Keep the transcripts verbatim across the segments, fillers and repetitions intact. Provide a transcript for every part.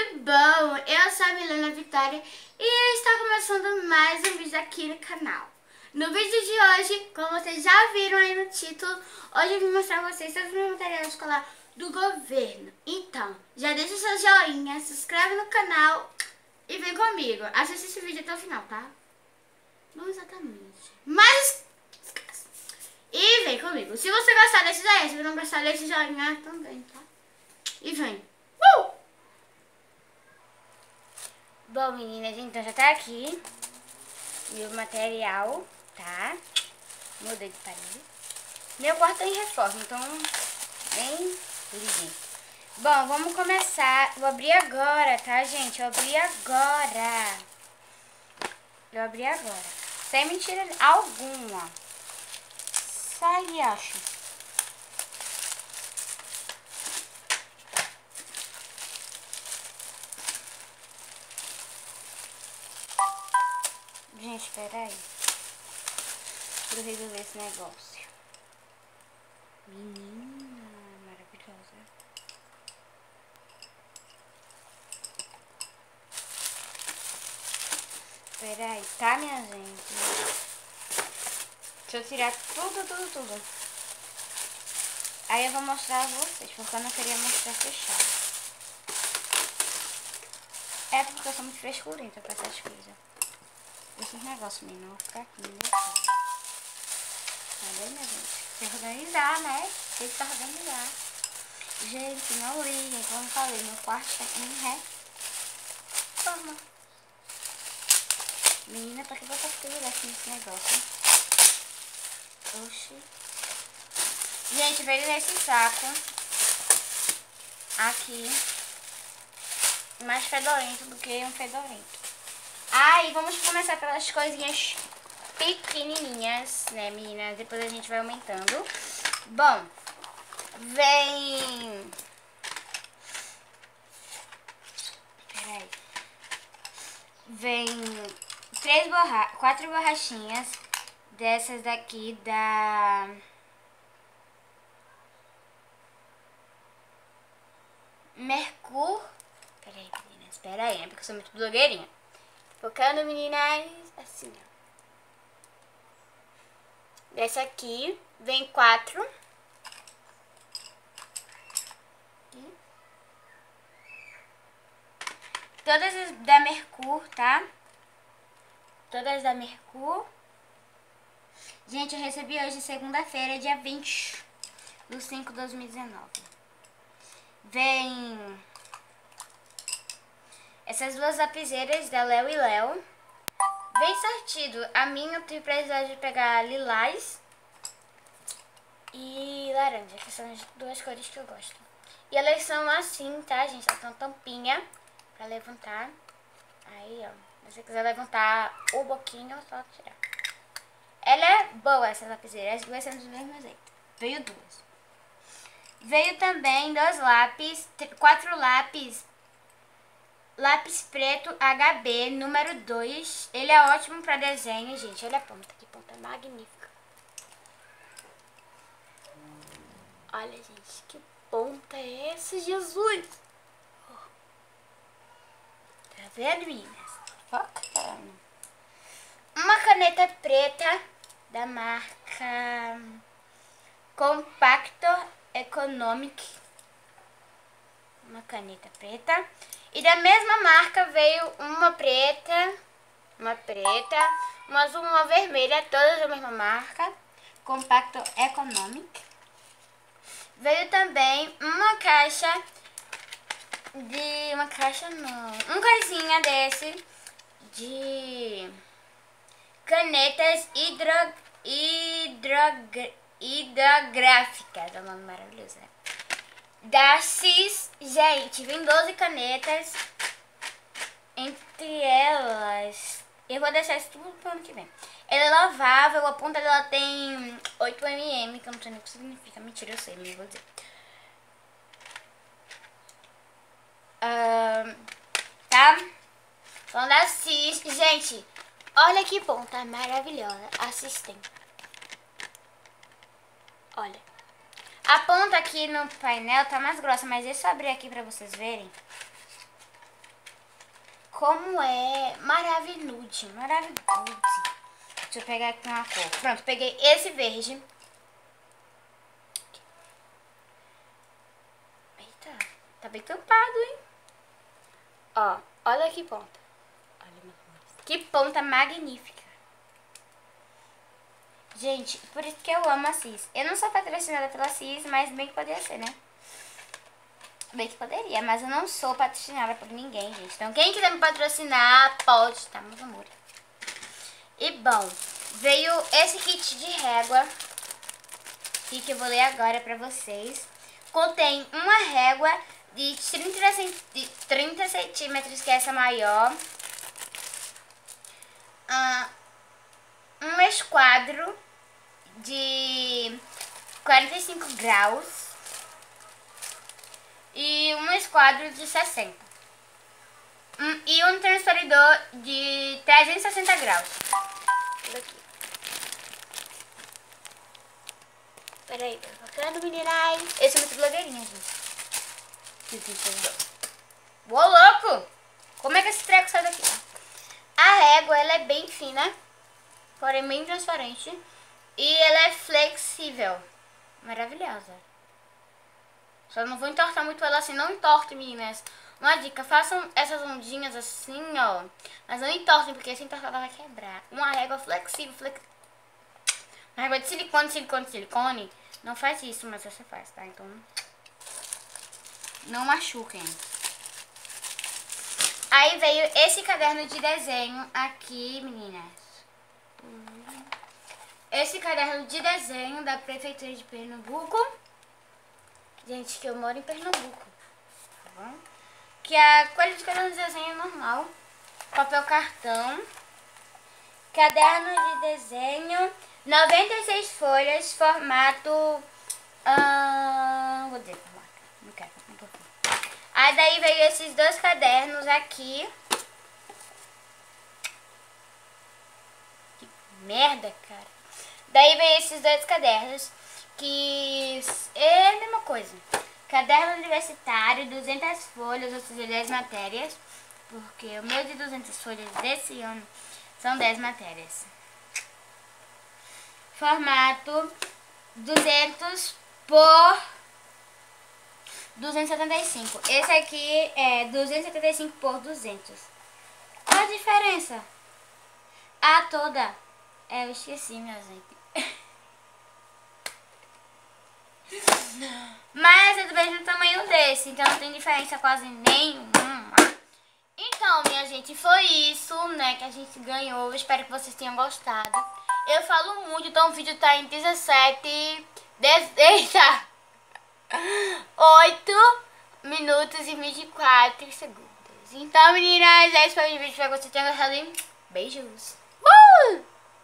bom? Eu sou a Milena Vitória e está começando mais um vídeo aqui no canal. No vídeo de hoje, como vocês já viram aí no título, hoje eu vim mostrar a vocês todo o meu material escolar do governo. Então, já deixa seu joinha, se inscreve no canal e vem comigo. Assista esse vídeo até o final, tá? Não exatamente, mas e vem comigo. Se você gostar desse joinha, se você não gostar desse joinha também, tá? E vem. Uh! Bom, meninas, então já tá aqui meu material, tá? Mudei de parede. Meu quarto tá em reforma, então nem liguei. Bom, vamos começar. Vou abrir agora, tá, gente? Eu abri agora. Eu abri agora. Sem mentira alguma. Sai, acho. Gente, espera aí. Pra eu resolver esse negócio. Menina, maravilhosa. Espera aí, tá, minha gente? Deixa eu tirar tudo, tudo, tudo. Aí eu vou mostrar a vocês, porque eu não queria mostrar fechado. É porque eu sou muito frescurenta pra essas coisas. Esses negócios, menino, vão ficar aqui no meu quarto. Cadê, minha gente? Tem que organizar, né? Tem que organizar. Gente, não liguem, como eu falei, meu quarto está em reforma. Menina, pra que botar tudo aqui nesse negócio? Oxi. Gente, veio nesse saco aqui, mais fedorento do que um fedorento. Aí, ah, vamos começar pelas coisinhas pequenininhas, né, meninas? Depois a gente vai aumentando. Bom, vem... Peraí. Vem três borra... quatro borrachinhas dessas daqui da... Mercur... Peraí, meninas, peraí, né? Porque eu sou muito blogueirinha. Focando, meninas, assim, ó. Dessa aqui, vem quatro. Aqui. Todas as da Mercur, tá? Todas da Mercur. Gente, eu recebi hoje, segunda-feira, dia vinte do cinco de dois mil e dezenove. Vem... essas duas lapiseiras da Léo e Léo. Vem sortido. A minha eu tive precisado de pegar lilás e laranja, que são as duas cores que eu gosto. E elas são assim, tá, gente? Elas são tampinha pra levantar. Aí, ó. Se você quiser levantar o boquinho, é só tirar. Ela é boa, essa lapiseira. As duas são do mesmo jeito. Veio duas. Veio também dois lápis, quatro lápis. Lápis preto H B número dois. Ele é ótimo para desenho, gente. Olha a ponta, que ponta magnífica. Olha, gente, que ponta é essa, Jesus? Tá vendo, meninas? Focando. Uma caneta preta da marca Compactor Economic. Uma caneta preta. E da mesma marca veio uma preta, uma preta, uma azul, uma vermelha, todas da mesma marca, Compacto Economic. Veio também uma caixa de, uma caixa não, um coisinha desse de canetas hidro, hidro, hidrográficas, é um nome maravilhoso, né? Da Cis, gente, vem doze canetas. Entre elas, eu vou deixar isso tudo pro ano que vem. Ela é lavável, a ponta dela tem oito milímetros, que eu não sei nem o que significa. Mentira, eu sei, mas eu vou dizer. Uh, tá? Falando da Cis, gente, olha que ponta maravilhosa. Assistem. Olha. A ponta aqui no painel tá mais grossa, mas deixa eu abrir aqui pra vocês verem. como é maravilhoso, maravilhoso. Deixa eu pegar aqui uma cor. Pronto, peguei esse verde. Eita, tá bem tampado, hein? Ó, olha que ponta. Olha, que ponta magnífica. Gente, por isso que eu amo a Cis. Eu não sou patrocinada pela Cis, mas bem que poderia ser, né? Bem que poderia, mas eu não sou patrocinada por ninguém, gente. Então quem quiser me patrocinar, pode, tá, meus amores. E bom, veio esse kit de régua, que eu vou ler agora pra vocês. Contém uma régua de trinta centímetros, que é essa maior. Ah, um esquadro de quarenta e cinco graus e um esquadro de sessenta. Um, e um transferidor de trezentos e sessenta graus. Aqui. Peraí, tá focando, meninas. Esse é muito blogueirinha, gente. Ô, louco! Como é que esse treco sai daqui? A régua, ela é bem fina, porém bem transparente. E ela é flexível. Maravilhosa. Só não vou entortar muito ela assim. Não entorte, meninas. Uma dica, façam essas ondinhas assim, ó. Mas não entortem, porque se entortar ela vai quebrar. Uma régua flexível, flex... Uma régua de silicone, silicone, silicone. Não faz isso, mas você faz, tá? Então, não machuquem. Aí veio esse caderno de desenho aqui, meninas. Esse caderno de desenho da Prefeitura de Pernambuco. Gente, que eu moro em Pernambuco, tá bom? Que a qualidade de caderno de desenho é normal. Papel cartão. Caderno de desenho. noventa e seis folhas, formato... Hum, vou dizer formato. Não quero, não quero. Aí daí veio esses dois cadernos aqui. Que merda, cara. Daí veio esses dois cadernos, que é a mesma coisa. Caderno universitário, duzentas folhas, ou seja, dez matérias. Porque o meu de duzentas folhas desse ano são dez matérias. Formato duzentos por duzentos e setenta e cinco. Esse aqui é duzentos e setenta e cinco por duzentos. Qual a diferença? A toda. É, eu esqueci, minha gente. Mas é do mesmo tamanho desse, então não tem diferença quase nenhuma. Então, minha gente, foi isso, né, que a gente ganhou. Eu espero que vocês tenham gostado. Eu falo muito, então o vídeo tá em dezessete... Eita! oito minutos e vinte e quatro segundos. Então, meninas, esse foi o vídeo. Espero que vocês tenham gostado. Beijos. Uh!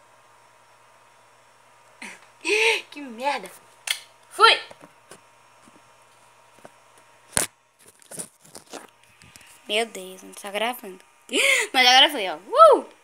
Que merda. Fui! Meu Deus, não tá gravando. Mas agora foi, ó. Uh!